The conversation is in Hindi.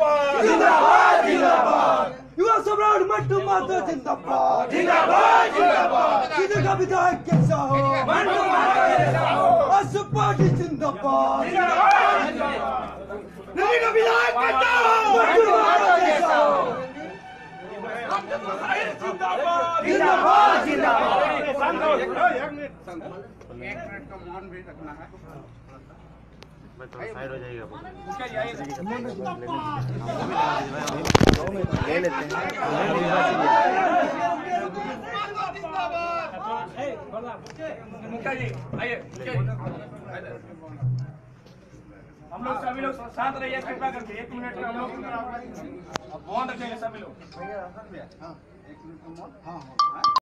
जिंदाबाद जिंदाबाद जिंदाबाद। युवा सम्राट मंटू मातो जिंदाबाद जिंदाबाद जिंदाबाद। सीधे का विधायक कैसा हो मंटू मातो कैसा हो। आसु पार्टी जिंदाबाद नदी का विधायक कैसा हो मंटू मातो कैसा हो जिंदाबाद जिंदाबाद। एक मिनट का मौन भी रखना है। साइड हो जाएगा ले लेते हैं। मुखिया जी आइए। हम लोग सभी लोग शांत रहिए कृपया करके। 1 मिनट में हम लोग मौन रखेंगे सभी लोग।